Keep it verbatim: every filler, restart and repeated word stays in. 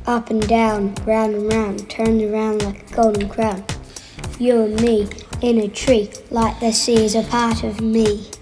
Up and down, round and round, turned around like a golden crown. You and me in a tree, like the sea is a part of me.